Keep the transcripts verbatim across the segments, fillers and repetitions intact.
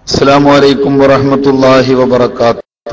السلام عليكم ورحمة الله وبركاته.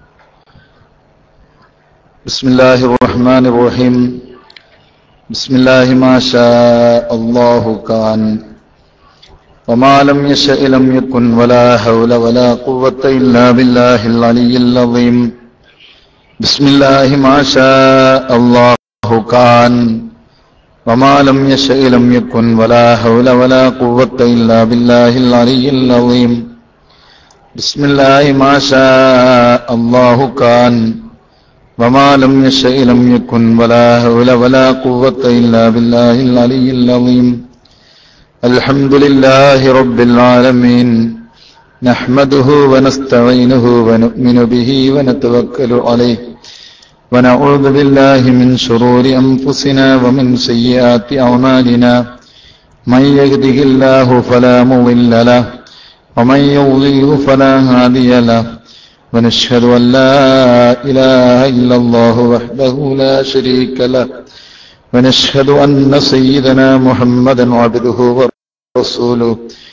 بسم الله الرحمن الرحيم. بسم الله ما شاء الله كان وما لم يشأ لم يكن ولا حول ولا قوة إلا بالله العلي العظيم. بسم الله ما شاء الله كان وما لم يشأ لم يكن ولا حول ولا قوة إلا بالله العلي العظيم. بسم الله ما شاء الله كان وما لم يشأ لم يكن ولا حول ولا قوة إلا بالله العلي العظيم. الحمد لله رب العالمين نحمده ونستعينه ونؤمن به ونتوكل عليه ونعوذ بالله من شرور أنفسنا ومن سيئات أعمالنا. من يهده الله فلا مضل له ومن يضلله فلا هادي له. ونشهد أن لا إله إلا الله وحده لا شريك له ونشهد أن سيدنا محمدا عبده ورسوله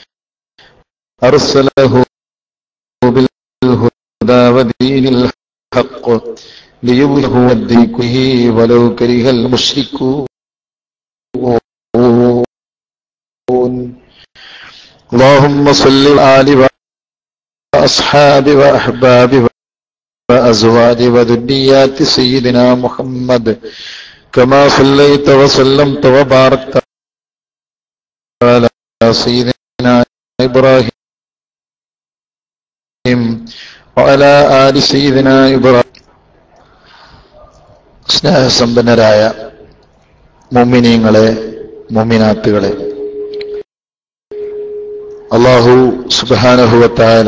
أرسله بالهدى ودين الحق ليظهره الدين كله ولو كره المشركون. اللهم صل على آل وأصحاب وأحباب وأزواج وذريات سيدنا محمد كما صليت وسلمت وباركت على سيدنا إبراهيم وعلى آل سيدنا إبراهيم. സ്നേഹസമ്പന്നരായ മുഅ്മിനീങ്ങളെ, മുഅ്മിനാത്തുകളെ, അല്ലാഹു സുബ്ഹാനഹു വ തആല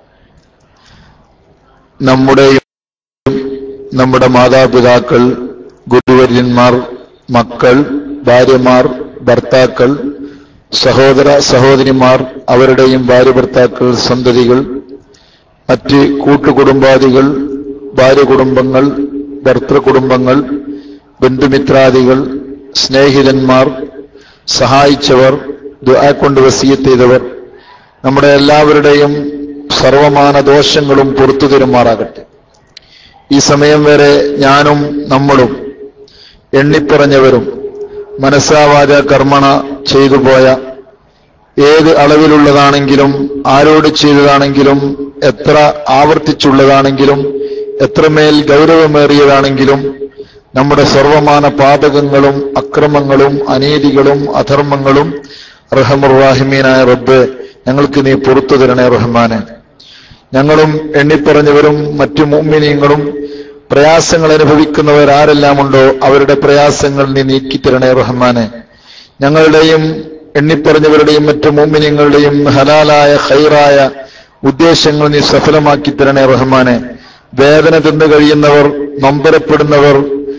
നമ്മുടെയും നമ്മുടെ മാതാപിതാക്കൾ, ഗുരുവര്യന്മാർ, മക്കൾ, ഭാര്യമാർ, ഭർത്താക്കൾ, സഹോദര സഹോദരിമാർ, അവരുടെയും ഭാര്യ ഭർത്താക്കൾ, സന്തതികൾ, മറ്റ് കൂട്ടുകുടുംബാദികൾ, ഭാര്യ കുടുംബങ്ങൾ, ഭർത്തൃകുടുംബങ്ങൾ, ബന്ധുമിത്രാദികൾ, സ്നേഹിതന്മാർ, സഹായിച്ചവർ, ദുആ കൊണ്ട് വസിയത്ത് ചെയ്തവർ, നമ്മുടെ എല്ലാവരുടെയും സർവമാന ദോഷങ്ങളും പുറത്തു തരുമാറാകട്ടെ. ഈ സമയം വരെ ഞാനും നമ്മളും എണ്ണിപ്പറഞ്ഞവരും മനസ്സാവാച കർമ്മണ ചെയ്തുപോയ ഏത് അളവിലുള്ളതാണെങ്കിലും, ആരോട് ചെയ്തതാണെങ്കിലും, എത്ര ആവർത്തിച്ചുള്ളതാണെങ്കിലും, എത്രമേൽ ഗൗരവമേറിയതാണെങ്കിലും, നമ്മുടെ സർവമാന പാതകങ്ങളും അക്രമങ്ങളും അനീതികളും അധർമ്മങ്ങളും റഹ്മർ റഹീമീനായ റബ്ബ് ഞങ്ങൾക്ക് നീ പുറത്തു തരണേ റഹ്മാനെ. ഞങ്ങളും എണ്ണിപ്പറഞ്ഞവരും മറ്റു മുഅ്മിനീങ്ങളും പ്രയാസങ്ങൾ അനുഭവിക്കുന്നവർ ആരെല്ലാം ഉണ്ടോ അവരുടെ പ്രയാസങ്ങൾ നീ നീക്കിത്തരണേ റഹ്മാനെ. ഞങ്ങളുടെയും എണ്ണിപ്പറഞ്ഞവരുടെയും മറ്റു മുഅ്മിനീങ്ങളുടെയും ഹലാലായ ഖൈറായ ഉദ്ദേശങ്ങൾ നീ സഫലമാക്കി തരണേ റഹ്മാനെ. വേദന തിന്നു കഴിയുന്നവർ, നൊമ്പരപ്പെടുന്നവർ,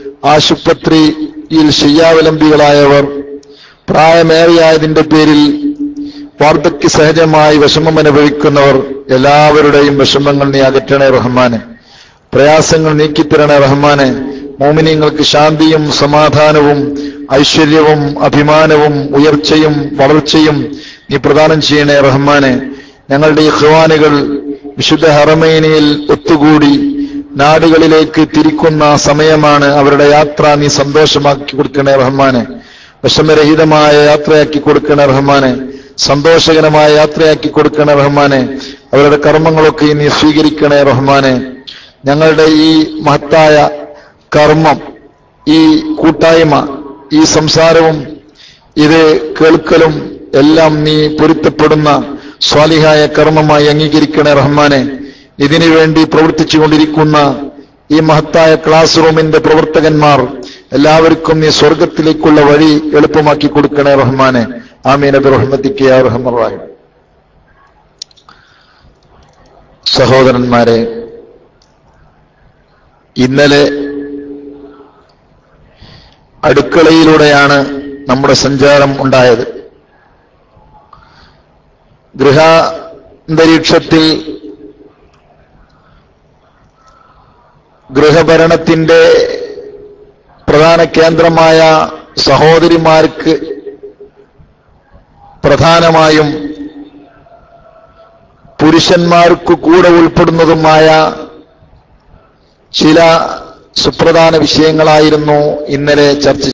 ആശുപത്രിയിൽ ശയ്യാവലംബികളായവർ, പ്രായമേറിയായതിന്റെ പേരിൽ വാർദ്ധക്യ സഹജമായി വിഷമം അനുഭവിക്കുന്നവർ, എല്ലാവരുടെയും വിഷമങ്ങൾ നീ അകറ്റണേ റഹ്മാനെ. പ്രയാസങ്ങൾ നീക്കിത്തരണേ റഹ്മാനെ. മോമിനീങ്ങൾക്ക് ശാന്തിയും സമാധാനവും ഐശ്വര്യവും അഭിമാനവും ഉയർച്ചയും വളർച്ചയും നീ പ്രദാനം ചെയ്യണേ റഹ്മാനെ. ഞങ്ങളുടെ ഇഖ്വാനുകൾ വിശുദ്ധ ഹറമൈനിൽ ഒത്തുകൂടി നാടുകളിലേക്ക് തിരിക്കുന്ന സമയമാണ്. അവരുടെ യാത്ര നീ സന്തോഷമാക്കി കൊടുക്കണേ റഹ്മാനെ. വിഷമരഹിതമായ യാത്രയാക്കി കൊടുക്കണേ റഹ്മാനെ. സന്തോഷകരമായ യാത്രയാക്കി കൊടുക്കണേ റഹ്മാനെ. അവരുടെ കർമ്മങ്ങളൊക്കെ നീ സ്വീകരിക്കണേ റഹ്മാനെ. ഞങ്ങളുടെ ഈ മഹത്തായ കർമ്മം, ഈ കൂട്ടായ്മ, ഈ സംസാരവും ഇത് കേൾക്കലും എല്ലാം നീ പൊരുത്തപ്പെടുന്ന സ്വാലിഹായ കർമ്മമായി അംഗീകരിക്കണേ റഹ്മാനെ. ഇതിനു വേണ്ടി പ്രവർത്തിച്ചു കൊണ്ടിരിക്കുന്ന ഈ മഹത്തായ ക്ലാസ് റൂമിന്റെ പ്രവർത്തകന്മാർ എല്ലാവർക്കും നീ സ്വർഗത്തിലേക്കുള്ള വഴി എളുപ്പമാക്കി കൊടുക്കണേ റഹ്മാനെ. ആമീൻ ബിറഹ്മതിക യാ അർഹമർ റഹീം. സഹോദരന്മാരെ, ഇന്നലെ അടുക്കളയിലൂടെയാണ് നമ്മുടെ സഞ്ചാരം ഉണ്ടായത്. ഗൃഹാന്തരീക്ഷത്തിൽ ഗൃഹഭരണത്തിന്റെ പ്രധാന കേന്ദ്രമായ സഹോദരിമാർക്ക് പ്രധാനമായും പുരുഷന്മാർക്ക് കൂടെ ഉൾപ്പെടുന്നതുമായ ചില സുപ്രധാന വിഷയങ്ങളായിരുന്നു ഇന്നലെ ചർച്ച